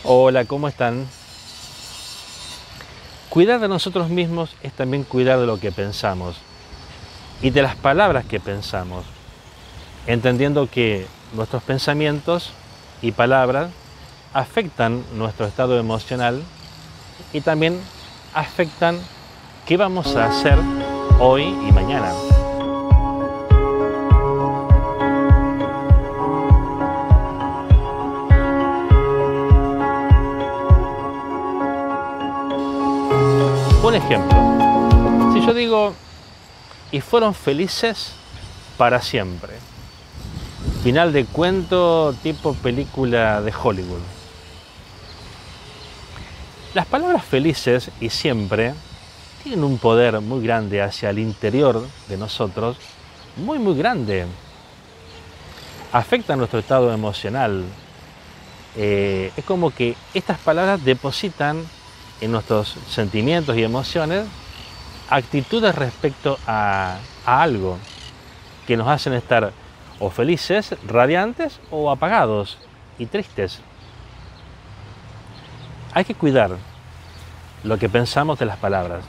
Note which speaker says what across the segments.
Speaker 1: Hola, ¿cómo están? Cuidar de nosotros mismos es también cuidar de lo que pensamos y de las palabras que pensamos, entendiendo que nuestros pensamientos y palabras afectan nuestro estado emocional y también afectan qué vamos a hacer hoy y mañana. Un ejemplo, si yo digo, y fueron felices para siempre, final de cuento tipo película de Hollywood. Las palabras felices y siempre tienen un poder muy grande hacia el interior de nosotros, muy grande. Afecta nuestro estado emocional. Es como que estas palabras depositan en nuestros sentimientos y emociones actitudes respecto a algo que nos hacen estar o felices, radiantes o apagados y tristes. Hay que cuidar lo que pensamos de las palabras.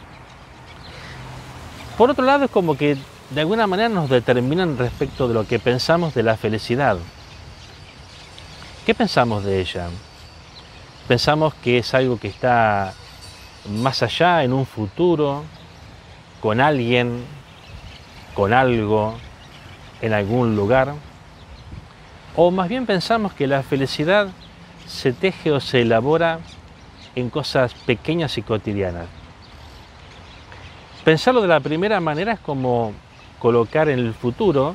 Speaker 1: Por otro lado, es como que de alguna manera nos determinan respecto de lo que pensamos de la felicidad. ¿Qué pensamos de ella? Pensamos que es algo que está más allá, en un futuro, con alguien, con algo, en algún lugar. O más bien pensamos que la felicidad se teje o se elabora en cosas pequeñas y cotidianas. Pensarlo de la primera manera es como colocar en el futuro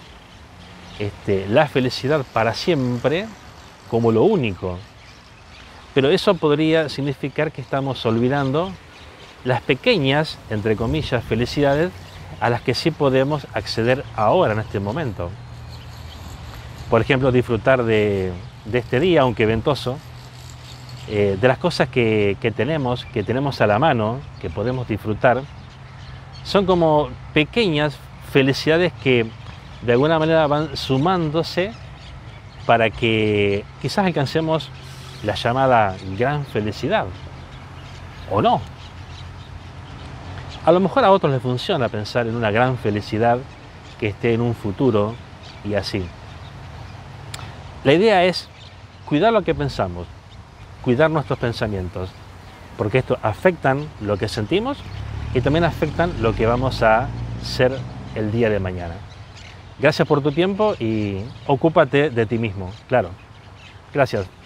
Speaker 1: la felicidad para siempre como lo único. Pero eso podría significar que estamos olvidando las pequeñas, entre comillas, felicidades a las que sí podemos acceder ahora, en este momento. Por ejemplo, disfrutar de este día, aunque ventoso, de las cosas que tenemos a la mano, que podemos disfrutar. Son como pequeñas felicidades que de alguna manera van sumándose para que quizás alcancemos la llamada gran felicidad, o no. A lo mejor a otros les funciona pensar en una gran felicidad que esté en un futuro y así. La idea es cuidar lo que pensamos, cuidar nuestros pensamientos, porque esto afectan lo que sentimos y también afectan lo que vamos a ser el día de mañana. Gracias por tu tiempo y ocúpate de ti mismo, claro. Gracias.